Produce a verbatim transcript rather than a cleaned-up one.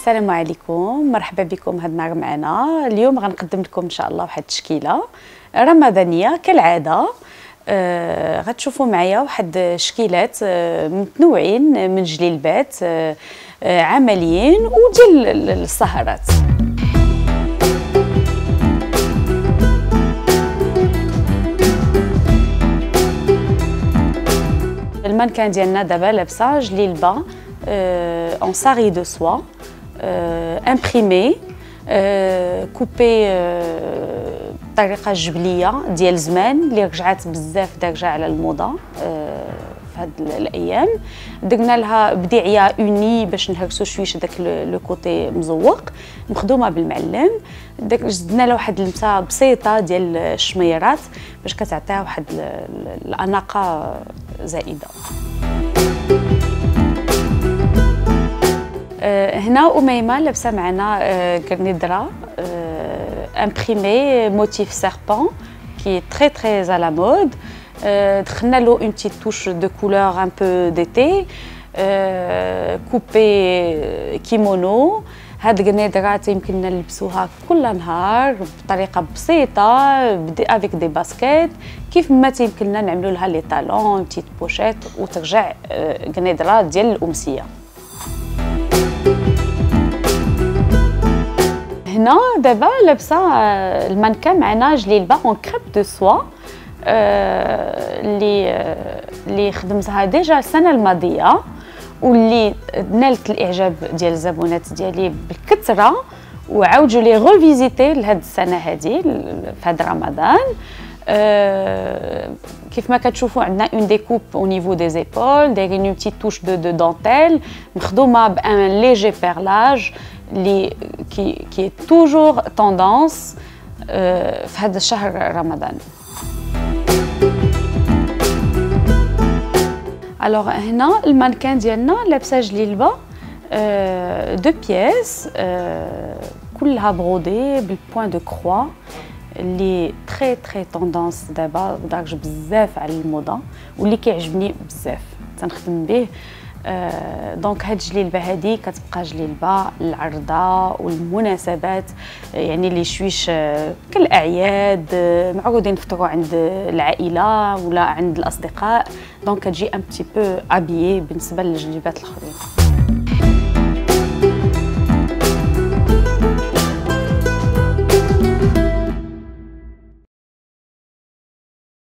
السلام عليكم، مرحبا بكم هذا النهار معنا. اليوم غنقدم لكم ان شاء الله واحد التشكيله رمضانيه كالعاده. آه غتشوفوا معايا واحد الشكيلات آه متنوعين من جليلبات آه آه عمليين وديال السهرات. المانكان ديالنا دابا لابسه جليلبه en sari de soie, euh, imprimé, euh, coupé بطريقه جبليه ديال زمان اللي رجعات بزاف دارجه على الموضه في هاد الايام. درنا لها بديعيه اوني باش نهرسو شويش داك لو كوتي مزوق، مخدومه بالمعلم. زدنا لها واحد اللمسه بسيطه ديال الشميرات باش كتعطيها واحد الاناقه زائده. هنا أميمة لابسه معنا غرنيدرا imprimé motif serpent qui est très très à la mode. دخلنا له une petite touche de couleur un peu d'été, coupé kimono. هاد الغرنيدرات يمكننا نلبسوها كل نهار بطريقه بسيطه avec des baskets، كيف ما تيمكننا نعملوا لها لي طالون بتيت بوشيت وترجع غرنيدرا ديال الامسيه. هنا دابا لابسه المانكان معنا جليلبه اون كريب دو سوا اللي اللي خدمتها ديجا السنه الماضيه واللي نالت الاعجاب ديال الزبونات ديالي بالكثره، وعاودوا لي ريفيزيتي لهاد السنه هذه في هذا رمضان. كيف ما كتشوفوا عندنا اون ديكوب او نيفو دي زيبول، دايرين اون بتيت توش دو دو دانتيل مخدومه بان ليجي بيرلاج اللي كي كي توجور توندونس في هذا الشهر رمضان. الوغ هنا المانكان ديالنا لابسه جليلبه دو بياس كلها برودي بالبوين دو كروا اللي تري تري توندونس دابا ودارج بزاف على الموضه واللي كيعجبني بزاف تنخدم به. آه دونك هاد الجليلبه هادي كتبقى جليلبه للعرضه والمناسبات، يعني لي شويش آه كالاعياد آه معروضين نفطروا عند العائله ولا عند الاصدقاء، دونك كتجي ان بتي بو ابيي بالنسبه للجليبات الاخرين.